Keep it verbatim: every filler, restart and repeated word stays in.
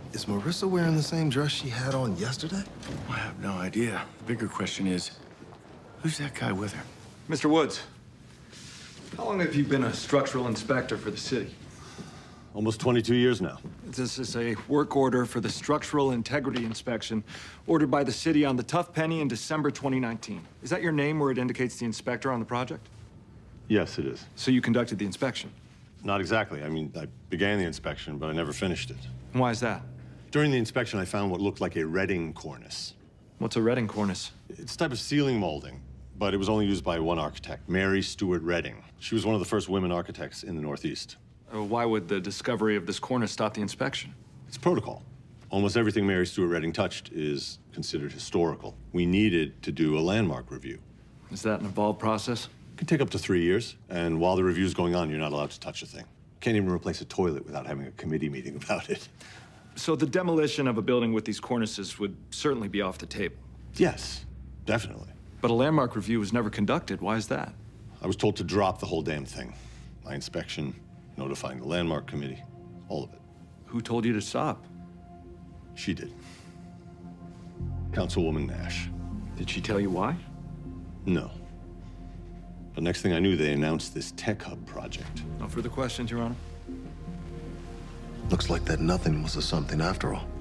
Is Marissa wearing the same dress she had on yesterday? I have no idea. The bigger question is, who's that guy with her? Mister Woods, how long have you been a structural inspector for the city? Almost twenty-two years now. This is a work order for the structural integrity inspection ordered by the city on the Tough Penny in December twenty nineteen. Is that your name where it indicates the inspector on the project? Yes, it is. So you conducted the inspection? Not exactly. I mean, I began the inspection, but I never finished it. And why is that? During the inspection, I found what looked like a redding cornice. What's a redding cornice? It's a type of ceiling molding, but it was only used by one architect, Mary Stuart Redding. She was one of the first women architects in the Northeast. Uh, why would the discovery of this cornice stop the inspection? It's protocol. Almost everything Mary Stuart Redding touched is considered historical. We needed to do a landmark review. Is that an involved process? It can take up to three years, and while the review's going on, you're not allowed to touch a thing. Can't even replace a toilet without having a committee meeting about it. So the demolition of a building with these cornices would certainly be off the table? Yes, definitely. But a landmark review was never conducted. Why is that? I was told to drop the whole damn thing. My inspection, notifying the landmark committee, all of it. Who told you to stop? She did. Councilwoman Nash. Did she tell you why? No. The next thing I knew, they announced this tech hub project. No further questions, Your Honor. Looks like that nothing was a something after all.